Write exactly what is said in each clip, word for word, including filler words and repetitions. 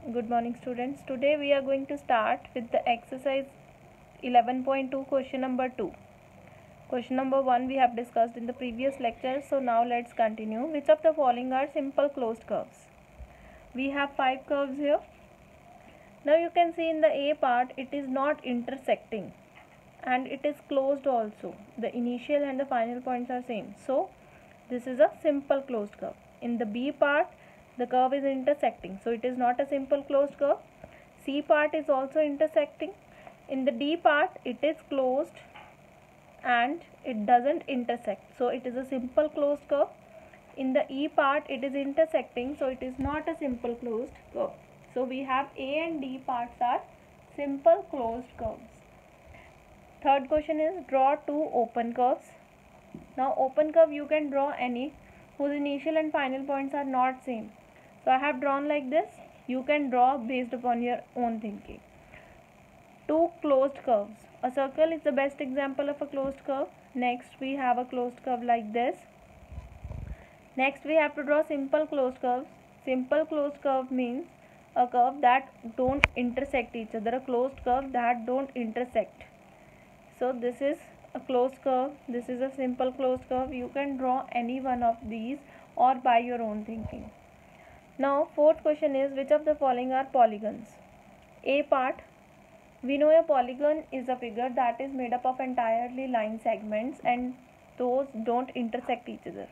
Good morning students. Today we are going to start with the exercise eleven point two question number two. Question number one we have discussed in the previous lecture, so now let's continue. Which of the following are simple closed curves? We have five curves here. Now you can see in the A part it is not intersecting and it is closed also. The initial and the final points are same. So this is a simple closed curve. In the B part the curve is intersecting, so it is not a simple closed curve. C part is also intersecting. In the D part it is closed and it doesn't intersect, so it is a simple closed curve. In the E part it is intersecting, so it is not a simple closed curve. So we have A and D parts are simple closed curves. Third question is draw two open curves. Now open curve you can draw any whose initial and final points are not same. So I have drawn like this. You can draw based upon your own thinking. Two closed curves. A circle is the best example of a closed curve. Next we have a closed curve like this. Next we have to draw simple closed curves. Simple closed curve means a curve that don't intersect each other. A closed curve that don't intersect. So this is a closed curve. This is a simple closed curve. You can draw any one of these or by your own thinking. Now fourth question is which of the following are polygons? A part, we know a polygon is a figure that is made up of entirely line segments and those don't intersect each other.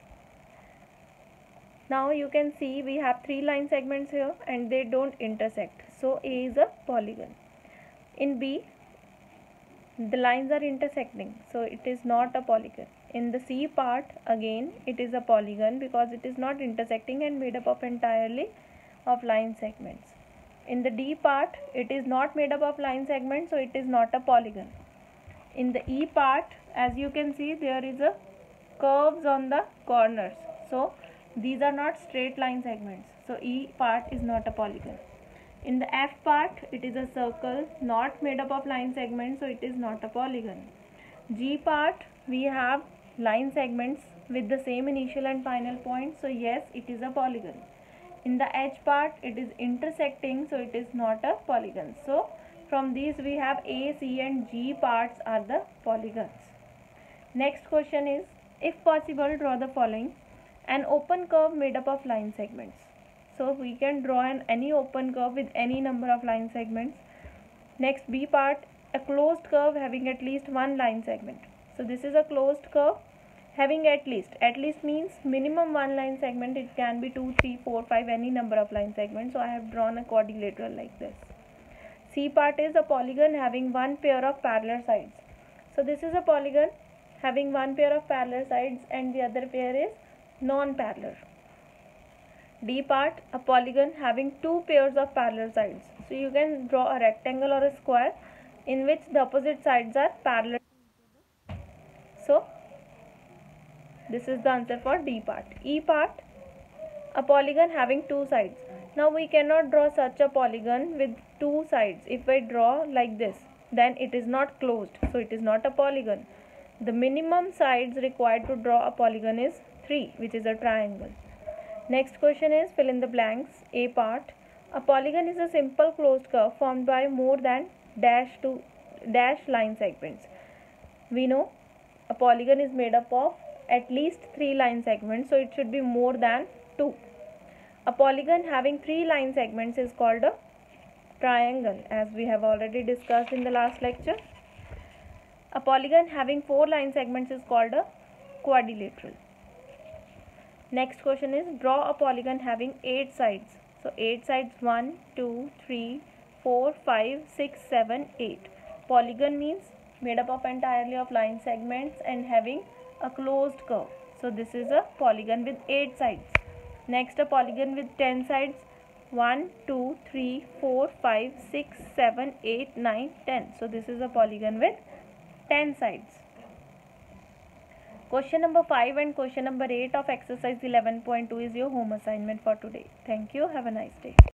Now you can see we have three line segments here and they don't intersect. So A is a polygon. In B, the lines are intersecting, so it is not a polygon. In the C part, again it is a polygon because it is not intersecting and made up of entirely of line segments. In the D part, it is not made up of line segments, so it is not a polygon. In the E part, as you can see, there is a curves on the corners, so these are not straight line segments, so E part is not a polygon. In the F part, it is a circle not made up of line segments, so it is not a polygon. G part, we have line segments with the same initial and final point, so yes, it is a polygon. In the H part, it is intersecting, so it is not a polygon. So from these we have A, C and G parts are the polygons. Next question is, if possible, draw the following. An open curve made up of line segments. So we can draw an any open curve with any number of line segments. Next B part, a closed curve having at least one line segment. So this is a closed curve having at least. At least means minimum one line segment. It can be two, three, four, five, any number of line segments. So I have drawn a quadrilateral like this. C part is a polygon having one pair of parallel sides. So this is a polygon having one pair of parallel sides and the other pair is non-parallel. D part, a polygon having two pairs of parallel sides. So you can draw a rectangle or a square in which the opposite sides are parallel. So this is the answer for D part. E part, a polygon having two sides. Now we cannot draw such a polygon with two sides. If I draw like this, then it is not closed, so it is not a polygon. The minimum sides required to draw a polygon is three, which is a triangle. Next question is fill in the blanks. A part, a polygon is a simple closed curve formed by more than dash to dash line segments. We know a polygon is made up of at least three line segments, so it should be more than two. A polygon having three line segments is called a triangle, as we have already discussed in the last lecture. A polygon having four line segments is called a quadrilateral. Next question is draw a polygon having eight sides. So eight sides, one, two, three, four, five, six, seven, eight. Polygon means made up of entirely of line segments and having a closed curve. So this is a polygon with eight sides. Next, a polygon with ten sides. one, two, three, four, five, six, seven, eight, nine, ten. So this is a polygon with ten sides. Question number five and question number eight of exercise eleven point two is your home assignment for today. Thank you. Have a nice day.